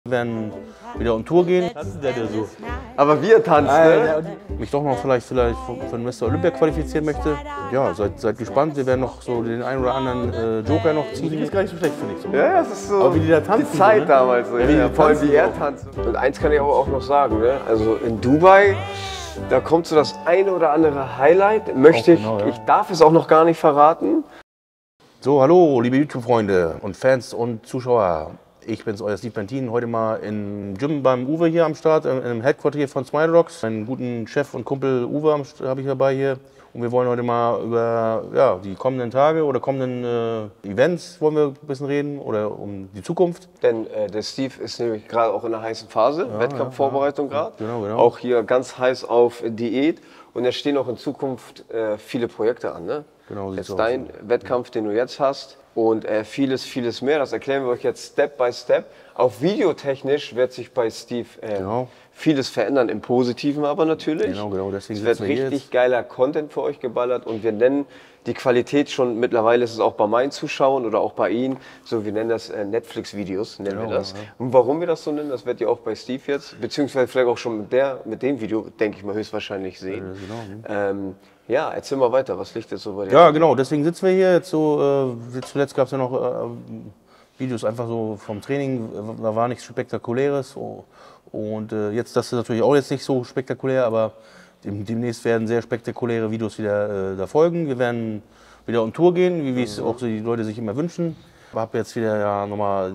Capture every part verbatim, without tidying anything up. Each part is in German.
Wir werden wieder on Tour gehen. Tanzen der, der so. Aber wir tanzen, Äh, ne? mich doch noch vielleicht, vielleicht für den Mister Olympia qualifizieren möchte. Ja, seid, seid gespannt. Wir werden noch so den einen oder anderen äh, Joker noch ziehen. Das ist gar nicht so schlecht, finde ich. So. Ja, das ist so Aber wie die da tanzen, die Zeit so, ne? damals. So, Ja, ja, wie die ja, vor allem tanzen, wie er so. tanzt. Und eins kann ich aber auch noch sagen, ne? Also in Dubai, da kommt so das eine oder andere Highlight. Möchte Auch ich, genau, ja. ich darf es auch noch gar nicht verraten. So, hallo, liebe YouTube-Freunde und Fans und Zuschauer. Ich bin's, euer Steve Bentin, heute mal im Gym beim Uwe hier am Start, im Headquarter von Smile Rocks. Meinen guten Chef und Kumpel Uwe habe ich dabei hier. Und wir wollen heute mal über ja, die kommenden Tage oder kommenden äh, Events wollen wir ein bisschen reden oder um die Zukunft. Denn äh, der Steve ist nämlich gerade auch in einer heißen Phase, Ja, Wettkampfvorbereitung ja, ja. gerade. Genau, genau. Auch hier ganz heiß auf Diät. Und es stehen auch in Zukunft äh, viele Projekte an. Ne? Genau, sieht's jetzt aus, dein ja. Wettkampf, den du jetzt hast. Und äh, vieles, vieles mehr. Das erklären wir euch jetzt Step by Step. Auch videotechnisch wird sich bei Steve äh, Genau. vieles verändern, im Positiven aber natürlich. Genau, genau, deswegen es wird sitzen wir hier richtig jetzt. geiler Content für euch geballert und wir nennen die Qualität schon, mittlerweile ist es auch bei meinen Zuschauern oder auch bei Ihnen, so wir nennen das äh, Netflix-Videos, nennen Genau, wir das. ja. Und warum wir das so nennen, das werdet ihr auch bei Steve jetzt, beziehungsweise vielleicht auch schon mit, der, mit dem Video, denke ich mal, höchstwahrscheinlich sehen. Ja, genau. Ähm, ja, erzähl mal weiter, was liegt jetzt so bei dir? Ja, genau, deswegen sitzen wir hier jetzt so. Äh, zuletzt gab es ja noch äh, Videos einfach so vom Training, da war nichts Spektakuläres. Oh, und äh, jetzt, das ist natürlich auch jetzt nicht so spektakulär, aber dem, demnächst werden sehr spektakuläre Videos wieder äh, da folgen. Wir werden wieder on Tour gehen, wie es auch so die Leute sich immer wünschen. Ich habe jetzt wieder ja, nochmal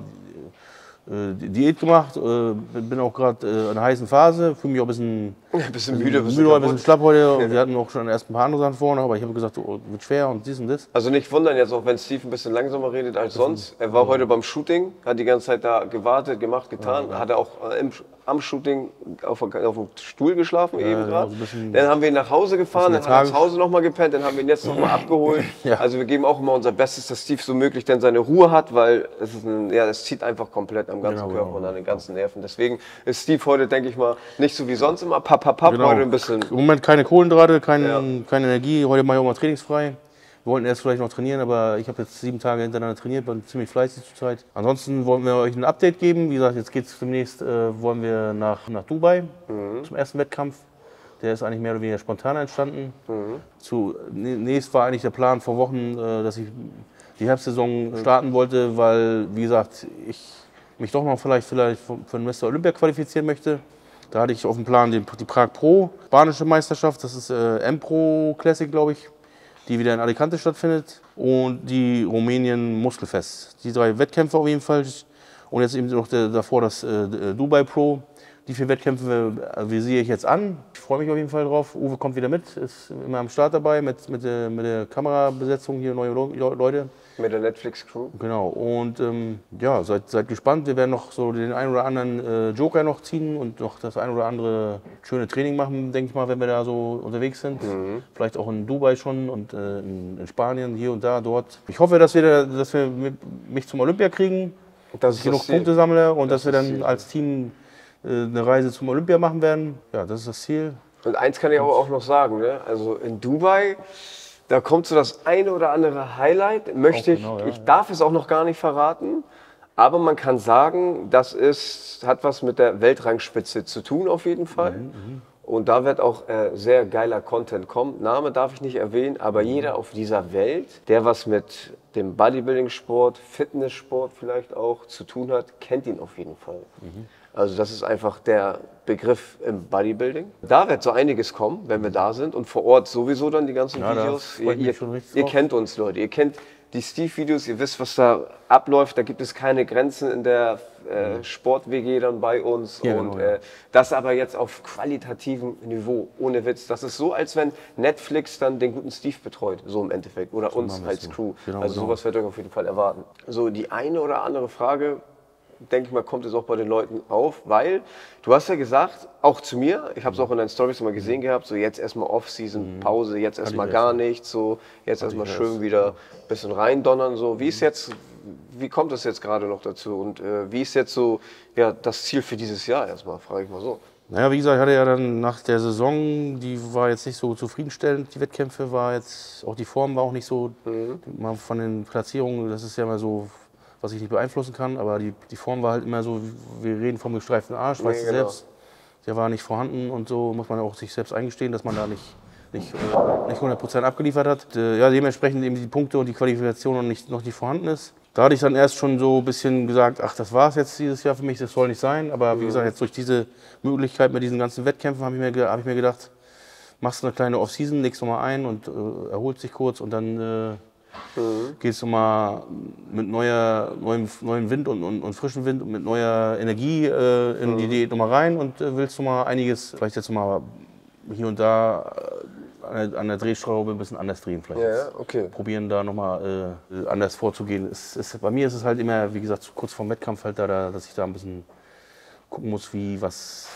äh, Diät gemacht, äh, bin auch gerade äh, in einer heißen Phase, fühle mich auch ein bisschen, Ein bisschen müde, müde, ein bisschen schlapp heute. Und wir hatten auch schon erst ein paar andere Sachen vor, aber ich habe gesagt, oh, wird schwer und dies und das. Also nicht wundern jetzt auch, wenn Steve ein bisschen langsamer redet als sonst. Er war heute beim Shooting, hat die ganze Zeit da gewartet, gemacht, getan. Hat er auch im, am Shooting auf, auf dem Stuhl geschlafen eben ja, gerade. so ein bisschen- Dann haben wir ihn nach Hause gefahren, dann bisschen hat er zu tragisch. Hause nochmal gepennt, dann haben wir ihn jetzt nochmal abgeholt. Ja. Also wir geben auch immer unser Bestes, dass Steve so möglich denn seine Ruhe hat, weil es ist ein, ja, es zieht einfach komplett am ganzen Genau, Körper genau, und an den ganzen Nerven. Deswegen ist Steve heute, denke ich mal, nicht so wie sonst immer papp, papp, papp, Genau. heute ein bisschen. Im Moment keine Kohlenhydrate, kein, Ja. keine Energie. Heute mache ich auch mal trainingsfrei. Wir wollten erst vielleicht noch trainieren, aber ich habe jetzt sieben Tage hintereinander trainiert, bin ziemlich fleißig zurzeit. Ansonsten wollen wir euch ein Update geben. Wie gesagt, jetzt geht es demnächst, äh, wollen wir nach, nach Dubai zum ersten Wettkampf. Der ist eigentlich mehr oder weniger spontan entstanden. Zunächst war eigentlich der Plan vor Wochen, äh, dass ich die Herbstsaison starten wollte, weil, wie gesagt, ich mich doch noch vielleicht, vielleicht für den Mister Olympia qualifizieren möchte. Da hatte ich auf dem Plan die, die Prag Pro, spanische Meisterschaft, das ist äh, M-Pro Classic, glaube ich, die wieder in Alicante stattfindet. Und die Rumänien Muskelfest. Die drei Wettkämpfe auf jeden Fall. Und jetzt eben noch der, davor das äh, Dubai Pro. Die vier Wettkämpfe äh, visiere ich jetzt an. Ich freue mich auf jeden Fall drauf. Uwe kommt wieder mit, ist immer am Start dabei mit, mit, der, mit der Kamerabesetzung hier, neue Leute. Mit der Netflix-Crew. Genau, und ähm, ja, seid, seid gespannt. Wir werden noch so den einen oder anderen äh, Joker noch ziehen und noch das ein oder andere schöne Training machen, denke ich mal, wenn wir da so unterwegs sind. Mhm. Vielleicht auch in Dubai schon und äh, in, in Spanien, hier und da, dort. Ich hoffe, dass wir, da, dass wir mich zum Olympia kriegen, Das dass ich genug Punkte sammle und dass wir dann als Team äh, eine Reise zum Olympia machen werden. Ja, das ist das Ziel. Und eins kann ich aber auch noch sagen, ne? Also in Dubai, da kommt so das eine oder andere Highlight, möchte Auch genau, ich, ja, ich darf es auch noch gar nicht verraten, aber man kann sagen, das ist, hat was mit der Weltrangspitze zu tun auf jeden Fall. Mhm, Und da wird auch äh, sehr geiler Content kommen. Name darf ich nicht erwähnen, aber jeder auf dieser Welt, der was mit dem Bodybuilding-Sport, Fitnesssport vielleicht auch zu tun hat, kennt ihn auf jeden Fall. Also das ist einfach der Begriff im Bodybuilding. Da wird so einiges kommen, wenn wir da sind und vor Ort sowieso dann die ganzen Ja, da Videos. freue Ihr, ich mich ihr, schon richtig ihr drauf. kennt uns, Leute. Ihr kennt die Steve-Videos, ihr wisst, was da abläuft. Da gibt es keine Grenzen in der äh, Sport-W G dann bei uns. Ja, und genau, ja. äh, das aber jetzt auf qualitativem Niveau, ohne Witz. Das ist so, als wenn Netflix dann den guten Steve betreut, so im Endeffekt. Oder uns machen wir es als so. Crew. Genau, also genau. sowas werdet ihr auf jeden Fall erwarten. So, die eine oder andere Frage, denke ich mal, kommt es auch bei den Leuten auf, weil du hast ja gesagt, auch zu mir, ich habe es auch in deinen Stories immer gesehen gehabt, so jetzt erstmal Off-Season, Pause, jetzt erstmal ich gar erst. nichts, so jetzt erstmal ich schön erst. wieder ein bisschen reindonnern, so wie ist jetzt, wie kommt es jetzt gerade noch dazu und äh, wie ist jetzt so ja, das Ziel für dieses Jahr erstmal, frage ich mal so. Naja, wie gesagt, ich hatte ja dann nach der Saison, die war jetzt nicht so zufriedenstellend, die Wettkämpfe, war jetzt, auch die Form war auch nicht so, mal von den Platzierungen, das ist ja immer so, was ich nicht beeinflussen kann. Aber die, die Form war halt immer so, wir reden vom gestreiften Arsch, weißt Nee, du genau. selbst. Der war nicht vorhanden und so muss man auch sich selbst eingestehen, dass man da nicht, nicht, äh, nicht hundert Prozent abgeliefert hat. Äh, ja, dementsprechend eben die Punkte und die Qualifikation noch nicht, noch nicht vorhanden ist. Da hatte ich dann erst schon so ein bisschen gesagt, ach, das war es jetzt dieses Jahr für mich, das soll nicht sein. Aber wie gesagt, jetzt durch diese Möglichkeit mit diesen ganzen Wettkämpfen habe ich, mir ge- hab ich mir gedacht, machst du eine kleine Off-Season, legst du mal ein und äh, erholst dich kurz und dann äh, Mhm. gehst du mal mit neuer, neuem, neuem Wind und, und, und frischem Wind und mit neuer Energie äh, in Mhm. die Diät nochmal rein und äh, willst du mal einiges, vielleicht jetzt mal hier und da äh, an, der, an der Drehschraube ein bisschen anders drehen vielleicht. Ja, jetzt. ja, okay. Probieren da nochmal äh, anders vorzugehen. Es, ist, bei mir ist es halt immer, wie gesagt, kurz vorm Wettkampf halt da, da, dass ich da ein bisschen gucken muss, wie was.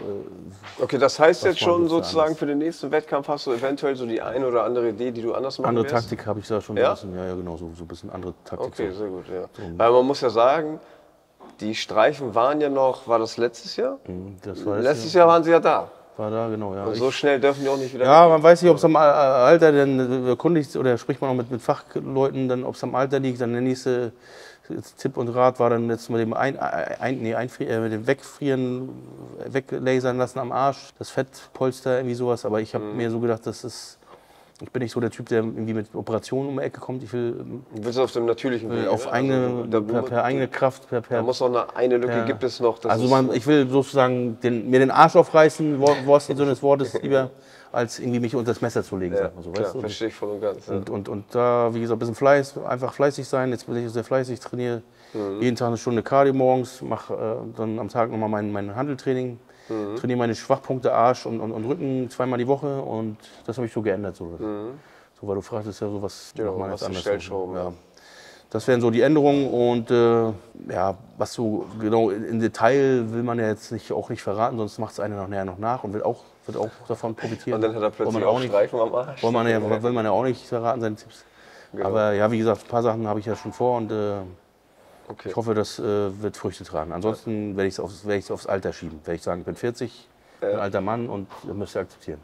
Äh, Okay, das heißt Was jetzt man schon jetzt da sozusagen anders- für den nächsten Wettkampf hast du eventuell so die eine oder andere Idee, die du anders machen andere wirst? Taktik habe ich da schon Ja? ein bisschen, ja, ja genau, so, so ein bisschen andere Taktik. Okay, so. sehr gut, ja. Weil man muss ja sagen, die Streifen waren ja noch, war das letztes Jahr? Mhm, Das war Letztes Jahr waren sie ja da. War da, genau, ja. Und Ich, so schnell dürfen die auch nicht wieder ja, weg. man weiß nicht, ob es am Al- Alter, dann erkundigt oder spricht man auch mit, mit Fachleuten, dann ob es am Alter liegt. Dann der nächste Tipp und Rat war dann jetzt mit dem, ein, ein, nee, Einfri äh, mit dem Wegfrieren, weglasern lassen am Arsch, das Fettpolster, irgendwie sowas. Aber ich habe mir so gedacht, das ist, ich bin nicht so der Typ, der irgendwie mit Operationen um die Ecke kommt. Ich will, Du willst auf dem natürlichen will Weg. auf ne? eigene, Also, da, per, per eigene Kraft, per, da per muss noch eine, eine Lücke Ja. gibt es noch. Das Also ist, man, ich will sozusagen den, mir den Arsch aufreißen, Wor- im wahrsten Sinne des Wortes, lieber, als irgendwie mich unter das Messer zu legen. ja, Sag mal so, klar, weißt du? verstehe ich voll und ganz. Ja. Und, und, und da, wie gesagt, ein bisschen Fleiß, einfach fleißig sein. Jetzt bin ich sehr fleißig, trainiere Mhm. jeden Tag eine Stunde Cardio morgens, mache äh, dann am Tag nochmal mein, mein Handeltraining, Mhm. trainiere meine Schwachpunkte Arsch und, und, und Rücken zweimal die Woche und das habe ich so geändert. So, so weil du fragtest ja so, was Genau, macht man was jetzt die anders. Stellschrauben, ja. Das wären so die Änderungen und äh, ja, was so genau im Detail will man ja jetzt nicht, auch nicht verraten, sonst macht es einer nachher noch nach und will auch, wird auch davon profitieren. Und dann hat er Wollen plötzlich wir auch auch nicht, Streifen am Arsch. wollen wir ja, will man ja auch nicht verraten, seine Tipps. Genau. Aber ja, wie gesagt, ein paar Sachen habe ich ja schon vor und äh, Okay. ich hoffe, das äh, wird Früchte tragen. Ansonsten werde ich es aufs, werd ich's aufs Alter schieben. Werde ich sagen, ich bin vierzig, ein alter Mann und das müsst ihr akzeptieren.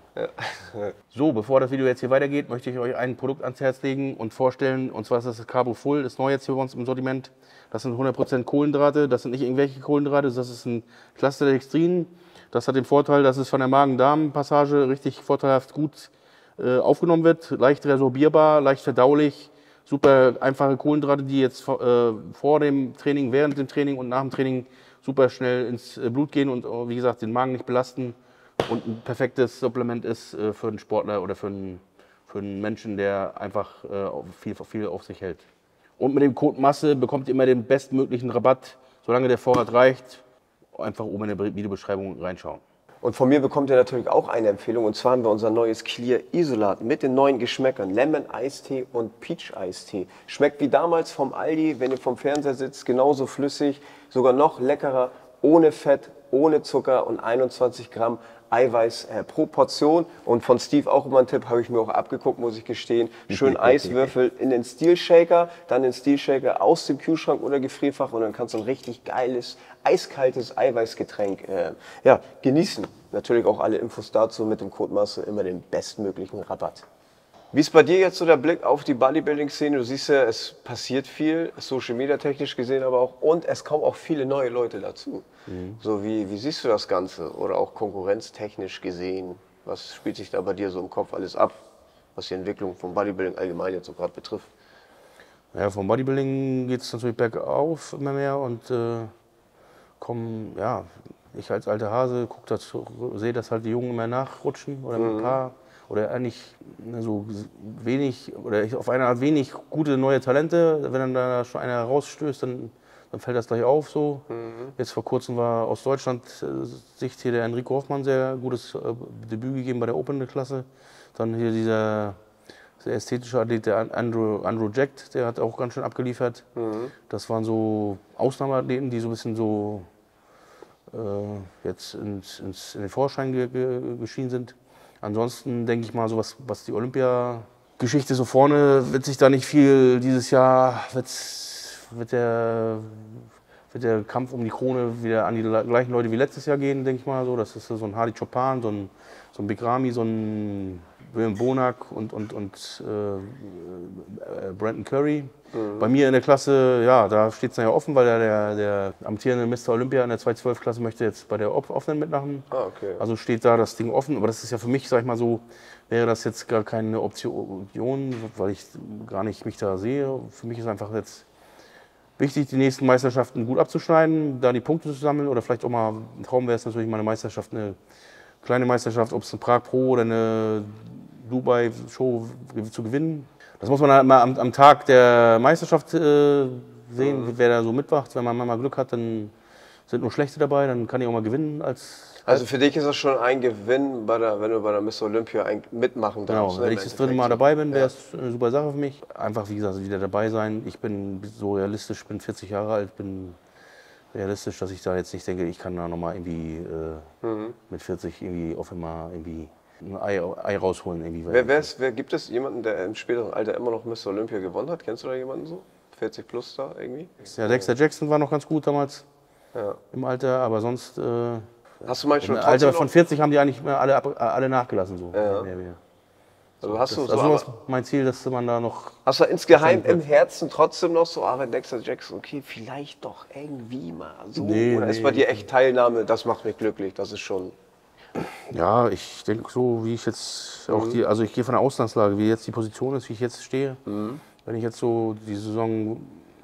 So, bevor das Video jetzt hier weitergeht, möchte ich euch ein Produkt ans Herz legen und vorstellen. Und zwar ist das das Carbo Full, das ist neu jetzt hier bei uns im Sortiment. Das sind hundert Prozent Kohlenhydrate, das sind nicht irgendwelche Kohlenhydrate, das ist ein Clusterdextrin. Das hat den Vorteil, dass es von der Magen-Darm-Passage richtig vorteilhaft gut äh, aufgenommen wird. Leicht resorbierbar, leicht verdaulich. Super einfache Kohlenhydrate, die jetzt äh, vor dem Training, während dem Training und nach dem Training super schnell ins äh, Blut gehen und äh, wie gesagt den Magen nicht belasten. Und ein perfektes Supplement ist äh, für einen Sportler oder für einen, für einen Menschen, der einfach äh, viel, viel auf sich hält. Und mit dem Code Masse bekommt ihr immer den bestmöglichen Rabatt, solange der Vorrat reicht. Einfach oben in der Videobeschreibung reinschauen. Und von mir bekommt ihr natürlich auch eine Empfehlung. Und zwar haben wir unser neues Clear Isolat mit den neuen Geschmäckern. Lemon Eistee und Peach Eistee. Schmeckt wie damals vom Aldi, wenn ihr vom Fernseher sitzt, genauso flüssig. Sogar noch leckerer, ohne Fett, ohne Zucker und einundzwanzig Gramm Eiweiß äh, pro Portion. Und von Steve auch immer ein Tipp, habe ich mir auch abgeguckt, muss ich gestehen. Schön Eiswürfel in den Steel Shaker, dann den Steel Shaker aus dem Kühlschrank oder Gefrierfach und dann kannst du ein richtig geiles, eiskaltes Eiweißgetränk äh, ja, genießen. Natürlich auch alle Infos dazu mit dem Code Masse immer den bestmöglichen Rabatt. Wie ist bei dir jetzt so der Blick auf die Bodybuilding-Szene? Du siehst ja, es passiert viel, Social Media technisch gesehen aber auch, und es kommen auch viele neue Leute dazu. Mhm. So, wie, wie siehst du das Ganze? Oder auch konkurrenztechnisch gesehen? Was spielt sich da bei dir so im Kopf alles ab, was die Entwicklung vom Bodybuilding allgemein jetzt so gerade betrifft? Ja, vom Bodybuilding geht es natürlich bergauf immer mehr und äh, kommen, ja, ich als alter Hase guck das, sehe, dass halt die Jungen immer nachrutschen oder ein paar. Oder eigentlich so wenig, oder auf eine Art wenig gute neue Talente. Wenn dann da schon einer rausstößt, dann, dann fällt das gleich auf. So. Mhm. Jetzt vor kurzem war aus Deutschland äh, Sicht hier der Enrico Hoffmann sehr gutes äh, Debüt gegeben bei der Open-Klasse. Dann hier dieser sehr ästhetische Athlet, der Andrew, Andrew Jack, der hat auch ganz schön abgeliefert. Mhm. Das waren so Ausnahmeathleten, die so ein bisschen so äh, jetzt ins, ins, in den Vorschein ge ge geschieden sind. Ansonsten denke ich mal, so was, was die Olympia-Geschichte so vorne, wird sich da nicht viel dieses Jahr, wird der, wird der Kampf um die Krone wieder an die gleichen Leute wie letztes Jahr gehen, denke ich mal. So. Das ist so ein Hadi Choopan, so ein, so ein Big Ramy, so ein William Bonak und, und, und äh, Brandon Curry. Mhm. Bei mir in der Klasse, ja, da steht es ja offen, weil der, der, der amtierende Mister Olympia in der zwei zwölf Klasse möchte jetzt bei der offenen mitmachen. Ah, okay. Also steht da das Ding offen, aber das ist ja für mich, sag ich mal so, wäre das jetzt gar keine Option, weil ich gar nicht mich da sehe. Für mich ist einfach jetzt wichtig, die nächsten Meisterschaften gut abzuschneiden, da die Punkte zu sammeln oder vielleicht auch mal, ein Traum wäre es natürlich mal eine Meisterschaft, eine kleine Meisterschaft, ob es eine Prag Pro oder eine Dubai-Show zu gewinnen. Das muss man halt mal am, am Tag der Meisterschaft äh, sehen, mhm. wer da so mitmacht. Wenn man mal Glück hat, dann sind nur Schlechte dabei, dann kann ich auch mal gewinnen. Als, also für dich ist das schon ein Gewinn, bei der, wenn du bei der Mister Olympia mitmachen darfst. Genau, wenn ich das dritte Mal dabei bin, wäre es ja. eine super Sache für mich. Einfach, wie gesagt, wieder dabei sein. Ich bin so realistisch, bin vierzig Jahre alt, bin realistisch, dass ich da jetzt nicht denke, ich kann da nochmal irgendwie äh, mhm. mit vierzig irgendwie auf einmal irgendwie ein Ei, Ei rausholen. Irgendwie. Wer, wer, ist, wer gibt es jemanden, der im späteren Alter immer noch Mister Olympia gewonnen hat? Kennst du da jemanden so? vierzig plus da irgendwie? Ja, Dexter Jackson war noch ganz gut damals ja. im Alter, aber sonst. Äh, Hast du manchmal im Alter von vierzig haben die eigentlich alle, alle nachgelassen. So. Ja. Mehr, mehr. Also hast du das, so also das ist mein Ziel, dass man da noch. Hast du insgeheim im Herzen trotzdem noch so, ah, wenn Dexter Jackson, okay, vielleicht doch irgendwie mal so? Nee, Oder nee. ist bei dir echt Teilnahme, das macht mich glücklich, das ist schon. Ja, ich denke so, wie ich jetzt auch die, also ich gehe von der Ausgangslage, wie jetzt die Position ist, wie ich jetzt stehe. Mhm. Wenn ich jetzt so die Saison,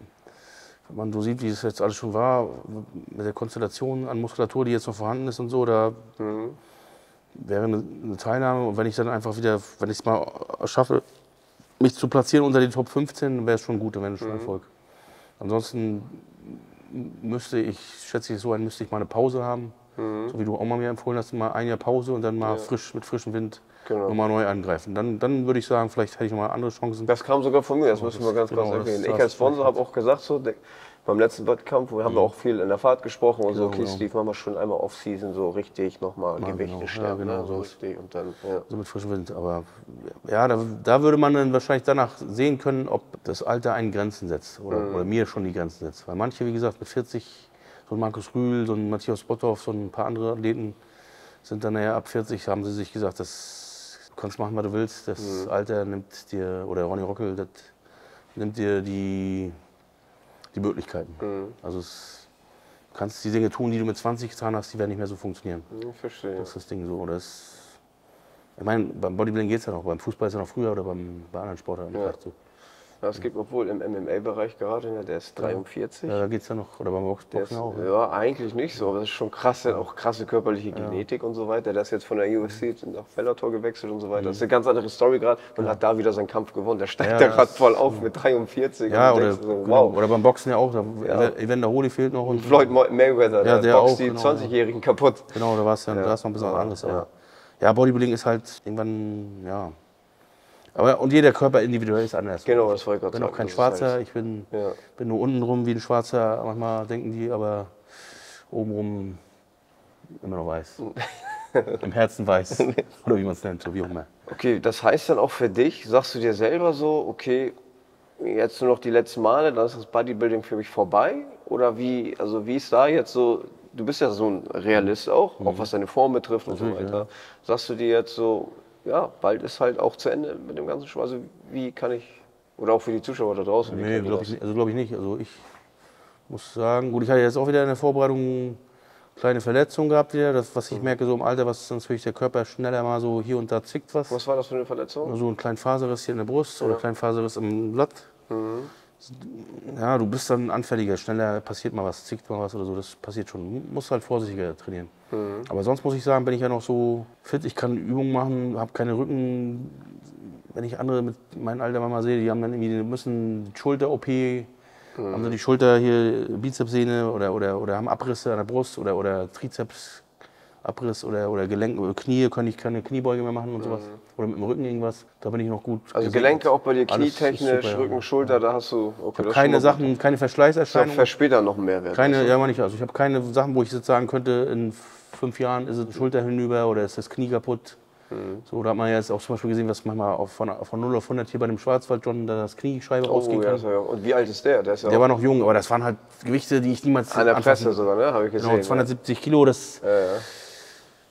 wenn man so sieht, wie es jetzt alles schon war, mit der Konstellation an Muskulatur, die jetzt noch vorhanden ist und so, da mhm. wäre eine, eine Teilnahme. Und wenn ich dann einfach wieder, wenn ich es mal schaffe, mich zu platzieren unter die Top fünfzehn, wäre es schon gut, dann wäre es schon mhm. Erfolg. Ansonsten müsste ich, schätze ich so ein, müsste ich mal eine Pause haben. Mhm. So wie du auch mal mir empfohlen hast, mal ein Jahr Pause und dann mal ja. frisch mit frischem Wind genau. nochmal neu angreifen. Dann, dann würde ich sagen, vielleicht hätte ich noch mal andere Chancen. Das kam sogar von mir, das müssen wir ganz genau, kurz erwähnen. Ich als Sponsor habe auch gesagt, so, beim letzten Wettkampf, wir haben mhm. auch viel in der Fahrt gesprochen und genau, so, okay, genau. Steve, machen wir schon einmal Off-Season so richtig nochmal Gewichte genau. stärken. Ja, genau, ne? so richtig und dann, ja. So mit frischem Wind. Aber ja, da, da würde man dann wahrscheinlich danach sehen können, ob das Alter einen Grenzen setzt oder, mhm. oder mir schon die Grenzen setzt. Weil manche, wie gesagt, mit vierzig, so ein Markus Rühl, so ein Matthias Botthoff, so ein paar andere Athleten sind dann ja ab vierzig, haben sie sich gesagt, das, du kannst machen, was du willst. Das mhm. Alter nimmt dir, oder Ronny Rockel, das nimmt dir die, die Möglichkeiten. Mhm. Also es, du kannst die Dinge tun, die du mit zwanzig getan hast, die werden nicht mehr so funktionieren. Ich verstehe. Das ist das Ding so. Das, ich meine, beim Bodybuilding geht es ja noch, beim Fußball ist ja noch früher oder beim, bei anderen Sportarten. Ja. So. Ja, es gibt obwohl im M M A-Bereich gerade, ne, der ist dreiundvierzig. Ja, da geht es ja noch, oder beim Boxen ist, auch. Ne? Ja, eigentlich nicht so, aber das ist schon krass, ja. auch krasse körperliche Genetik ja. und so weiter. Der ist jetzt von der U F C nach Bellator gewechselt und so weiter. Mhm. Das ist eine ganz andere Story gerade und ja. hat da wieder seinen Kampf gewonnen. Der steigt ja, da gerade voll auf mit dreiundvierzig. Ja, und oder, so, wow. genau. oder beim Boxen ja auch. Da, ja. Evander Holy fehlt noch. Und Floyd Mayweather, ja, der, der boxt auch, die genau, zwanzigjährigen kaputt. Genau, da war es ja, ja. noch ein bisschen was anderes. Aber ja. ja, Bodybuilding ist halt irgendwann, ja. Aber, und jeder Körper individuell ist anders. Genau, das wollte ich gerade sagen. Ich bin auch kein Schwarzer, halt, ich bin, ja. bin nur untenrum wie ein Schwarzer, manchmal denken die, aber obenrum immer noch weiß. Im Herzen weiß, oder wie man es nennt, so wie auch immer. Okay, das heißt dann auch für dich, sagst du dir selber so, okay, jetzt nur noch die letzten Male, dann ist das Bodybuilding für mich vorbei? Oder wie, also wie ist da jetzt so, du bist ja so ein Realist auch, mhm. auch was deine Form betrifft und Natürlich, so weiter. Ja. Sagst du dir jetzt so, ja, bald ist halt auch zu Ende mit dem ganzen Show. Also wie kann ich, oder auch für die Zuschauer da draußen? Nee, glaube ich, also glaub ich nicht. Also ich muss sagen, gut, ich hatte jetzt auch wieder in der Vorbereitung eine kleine Verletzung gehabt wieder. Das, was ich mhm. merke so im Alter, was natürlich der Körper schneller mal so hier und da zickt was. Was war das für eine Verletzung? So also einen kleinen Faserriss hier in der Brust ja. oder einen kleinen Faserriss im Blatt. Mhm. Ja, du bist dann anfälliger, schneller passiert mal was, zickt mal was oder so, das passiert schon. Du musst halt vorsichtiger trainieren. Mhm. Aber sonst muss ich sagen, bin ich ja noch so fit, ich kann Übungen machen, habe keine Rücken. Wenn ich andere mit meinem Alter mal sehe, die haben dann irgendwie, die müssen Schulter-O P, mhm. haben so die Schulter hier, Bizepssehne oder, oder, oder haben Abrisse an der Brust oder, oder Trizeps. Abriss oder, oder Gelenke, oder Knie, kann ich keine Kniebeuge mehr machen und sowas. Mhm. Oder mit dem Rücken irgendwas, da bin ich noch gut. Also gesegnet. Gelenke auch bei dir, knietechnisch, super, Rücken, Schulter, ja. da hast du... Okay, ich keine Sachen, gut. keine Verschleißerscheinungen. Das ist später noch mehr Wert. Keine, also. ja, meine ich, also ich habe keine Sachen, wo ich jetzt sagen könnte, in fünf Jahren ist es die Schulter hinüber oder ist das Knie kaputt. Mhm. So, da hat man ja jetzt auch zum Beispiel gesehen, was manchmal auch von, von null auf hundert hier bei dem Schwarzwald John da das Kniescheibe oh, rausgehen ja, kann. Ja. Und wie alt ist der? Der, ist ja der war noch jung, aber das waren halt Gewichte, die ich niemals... An der Presse sogar, ne? Habe ich gesehen. Genau, zweihundertsiebzig ja. Kilo, das... Ja, ja.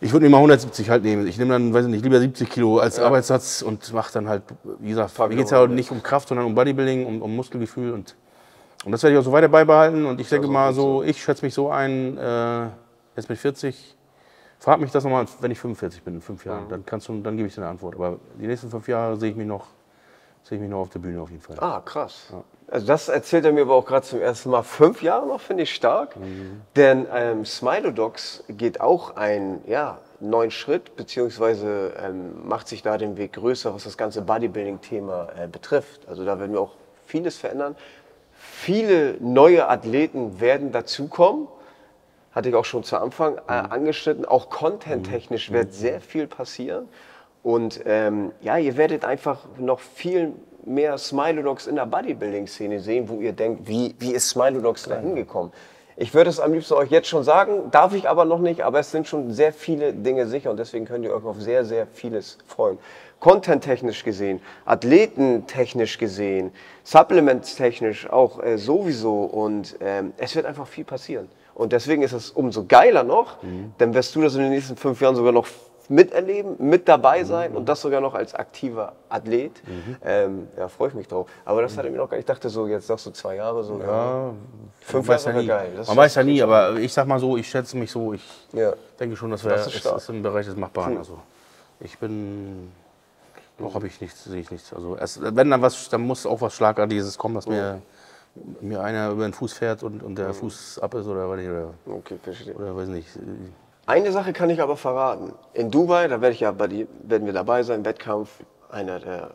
Ich würde immer hundertsiebzig halt nehmen. Ich nehme dann, weiß ich nicht, lieber siebzig Kilo als ja. Arbeitssatz und mache dann halt, wie gesagt, mir geht es ja nicht um Kraft, sondern um Bodybuilding, um, um Muskelgefühl. Und, und das werde ich auch so weiter beibehalten. Und ich denke mal so, ich schätze mich so ein, äh, jetzt mit vierzig, frag mich das nochmal, wenn ich fünfundvierzig bin, in fünf Jahren. Mhm. Dann, kannst du, dann gebe ich dir eine Antwort. Aber die nächsten fünf Jahre sehe ich mich noch, sehe ich mich noch auf der Bühne auf jeden Fall. Ah, krass. Ja. Also das erzählt er mir aber auch gerade zum ersten Mal. Fünf Jahre noch, finde ich stark. Mhm. Denn ähm, Smilodox geht auch einen ja, neuen Schritt, beziehungsweise ähm, macht sich da den Weg größer, was das ganze Bodybuilding-Thema äh, betrifft. Also da werden wir auch vieles verändern. Viele neue Athleten werden dazukommen. Hatte ich auch schon zu Anfang äh, angeschnitten. Auch content-technisch mhm. wird sehr viel passieren. Und ähm, ja, ihr werdet einfach noch viel mehr Smilodox in der Bodybuilding-Szene sehen, wo ihr denkt, wie, wie ist Smilodox da hingekommen? Ich würde es am liebsten euch jetzt schon sagen, darf ich aber noch nicht, aber es sind schon sehr viele Dinge sicher und deswegen könnt ihr euch auf sehr, sehr vieles freuen. Content-technisch gesehen, athletentechnisch gesehen, supplements-technisch auch äh, sowieso und ähm, es wird einfach viel passieren. Und deswegen ist es umso geiler noch, mhm. denn wirst du das in den nächsten fünf Jahren sogar noch miterleben, mit dabei sein mhm. und das sogar noch als aktiver Athlet. Mhm. Ähm, ja, freue ich mich drauf. Aber das hat er mir noch gar nicht. Ich dachte so, jetzt sagst du zwei Jahre so. Ja, fünf Jahre wäre geil. Das man weiß ja nie, aber ich sag mal so, ich schätze mich so, ich ja. denke schon, dass wir das ist, ist, ist im Bereich des Machbaren. Hm. Also ich bin, noch habe ich nichts, sehe ich nichts. Also erst, wenn dann was, dann muss auch was Schlagartiges kommen, dass mir, mhm. mir einer über den Fuß fährt und, und der mhm. Fuß ab ist oder, oder, okay, verstehe. oder weiß nicht. Eine Sache kann ich aber verraten. In Dubai, da werde ich ja bei die, werden wir dabei sein, Wettkampf, einer der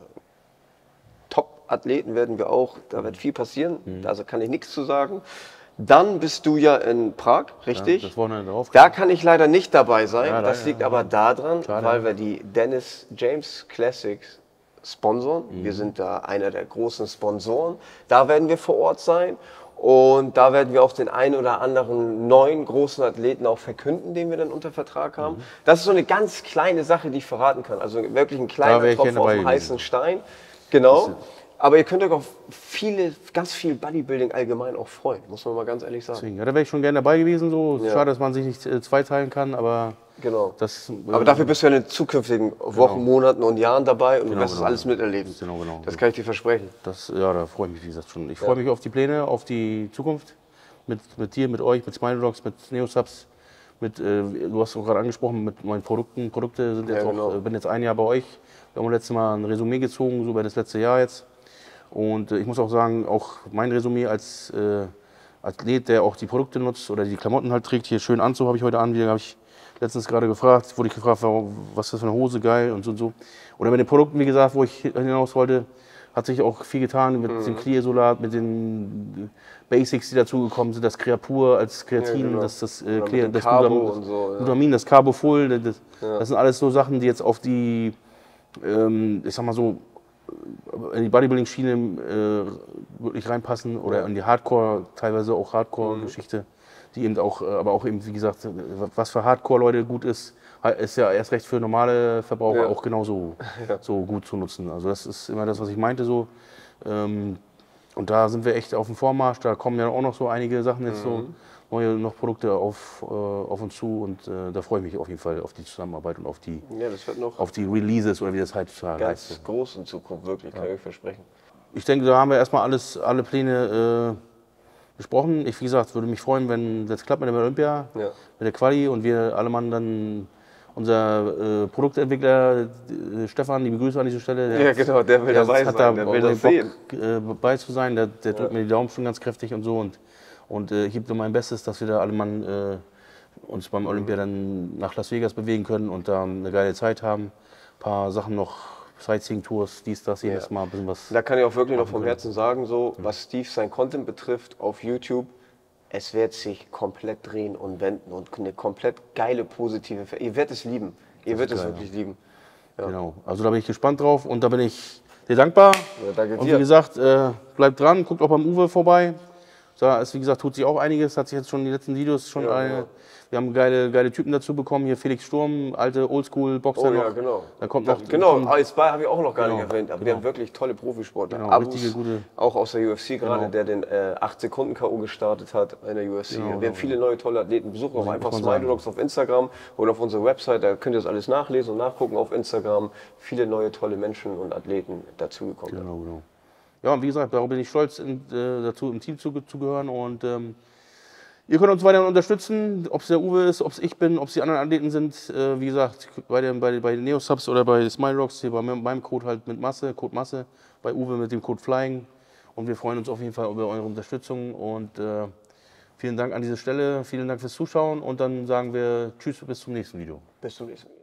Top-Athleten werden wir auch, da wird viel passieren, mhm. also kann ich nichts zu sagen. Dann bist du ja in Prag, richtig? Ja, das Wochenende drauf. Da kann ich leider nicht dabei sein, ja, das liegt ja, aber ja. daran, Schade. weil wir die Dennis James Classics sponsoren. Mhm. Wir sind da einer der großen Sponsoren. Da werden wir vor Ort sein. Und da werden wir auch den einen oder anderen neuen großen Athleten auch verkünden, den wir dann unter Vertrag haben. Mhm. Das ist so eine ganz kleine Sache, die ich verraten kann. Also wirklich ein kleiner Tropfen auf dem heißen Stein. Genau. Aber ihr könnt euch auf viele, ganz viel Bodybuilding allgemein auch freuen, muss man mal ganz ehrlich sagen. Deswegen, ja, da wäre ich schon gerne dabei gewesen. So. Ja. Schade, dass man sich nicht äh, zweiteilen kann, aber genau. das... Äh, aber dafür bist du ja in den zukünftigen Wochen, genau. Monaten und Jahren dabei und genau, du wirst genau. das alles miterleben. Genau, genau. Das kann ich dir versprechen. Das, ja, da freue ich mich, wie gesagt, schon. Ich freue ja. mich auf die Pläne, auf die Zukunft. Mit, mit dir, mit euch, mit Smilodox, mit Neosubs. Mit, äh, du hast auch gerade angesprochen, mit meinen Produkten. Produkte sind jetzt ja, genau. auch, bin jetzt ein Jahr bei euch. Wir haben letztes Mal ein Resümee gezogen, so über das letzte Jahr jetzt. Und äh, ich muss auch sagen, auch mein Resümee als äh, Athlet, der auch die Produkte nutzt oder die Klamotten halt trägt, hier schön Anzug habe ich heute an, wie habe ich letztens gerade gefragt, wurde ich gefragt, was ist das für eine Hose, geil und so und so. Oder mit den Produkten, wie gesagt, wo ich hinaus wollte, hat sich auch viel getan mit mhm. dem Clear-Solat, mit den Basics, die dazugekommen sind, das Creapur als Kreatin, ja, genau. das, das, äh, Clear, das Glutamin, so, ja. Glutamin, das Carboful, das, ja. das sind alles so Sachen, die jetzt auf die, ähm, ich sag mal so, in die Bodybuilding-Schiene äh, wirklich reinpassen oder in die Hardcore, teilweise auch Hardcore-Geschichte, mhm. die eben auch, aber auch eben, wie gesagt, was für Hardcore-Leute gut ist, ist ja erst recht für normale Verbraucher ja. auch genauso ja. so gut zu nutzen. Also das ist immer das, was ich meinte so. Ähm, und da sind wir echt auf dem Vormarsch, da kommen ja auch noch so einige Sachen jetzt mhm. so, neue noch Produkte auf, äh, auf uns zu und äh, da freue ich mich auf jeden Fall auf die Zusammenarbeit und auf die, ja, das wird noch auf die Releases oder wie das heißt. Ganz heißt. groß in Zukunft, wirklich, kann ja. ich euch versprechen. Ich denke, da haben wir erstmal alles, alle Pläne äh, besprochen. Ich, wie gesagt, würde mich freuen, wenn das klappt mit dem Olympia, ja. mit der Quali und wir alle Mann dann, unser äh, Produktentwickler äh, Stefan, liebe Grüße an dieser Stelle. Der ja genau, der will der dabei hat sein, da der will das Bock, sehen. Äh, bei zu sein, der, der ja. drückt mir die Daumen schon ganz kräftig und so und Und äh, ich gebe mein Bestes, dass wir da alle Mann äh, uns beim Olympia dann nach Las Vegas bewegen können und da eine geile Zeit haben. Ein paar Sachen noch, Sightseeing-Tours, dies, das, jedes ja. Mal ein bisschen was. Da kann ich auch wirklich noch vom Herzen sagen, so, was Steve sein Content betrifft auf YouTube, es wird sich komplett drehen und wenden und eine komplett geile, positive, Ver ihr werdet es lieben. Ihr werdet es wirklich lieben. Ja. Genau, also da bin ich gespannt drauf und da bin ich dir dankbar. Ja, danke dir. Und wie gesagt, äh, bleibt dran, guckt auch beim Uwe vorbei. Da ist, wie gesagt, tut sich auch einiges, hat sich jetzt schon in den letzten Videos schon Ja, eine, genau. wir haben geile, geile Typen dazu bekommen, hier Felix Sturm, alte Oldschool-Boxer Oh noch. ja, genau. Da kommt noch, Genau, kommt, A S zwei habe ich auch noch gar Genau, nicht erwähnt, aber wir genau. haben wirklich tolle Profisportler. Genau, Abus, richtige, gute- auch aus der U F C gerade, Genau. der den äh, acht Sekunden K O gestartet hat in der U F C. Genau, wir genau, haben viele neue tolle Athleten. Besucht auch muss einfach man sagen. Smile Dogs auf Instagram oder auf unserer Website, da könnt ihr das alles nachlesen und nachgucken auf Instagram. Viele neue tolle Menschen und Athleten dazugekommen. Genau, genau. Ja, und wie gesagt, darauf bin ich stolz, in, äh, dazu im Team zu, zu gehören. Und ähm, ihr könnt uns weiter unterstützen, ob es der Uwe ist, ob es ich bin, ob es die anderen Athleten sind. Äh, wie gesagt, bei den, bei, bei den Neosubs oder bei Smile Rocks, hier bei meinem Code halt mit Masse, Code Masse, bei Uwe mit dem Code Flying. Und wir freuen uns auf jeden Fall über eure Unterstützung. Und äh, vielen Dank an dieser Stelle, vielen Dank fürs Zuschauen. Und dann sagen wir Tschüss, bis zum nächsten Video. Bis zum nächsten Mal.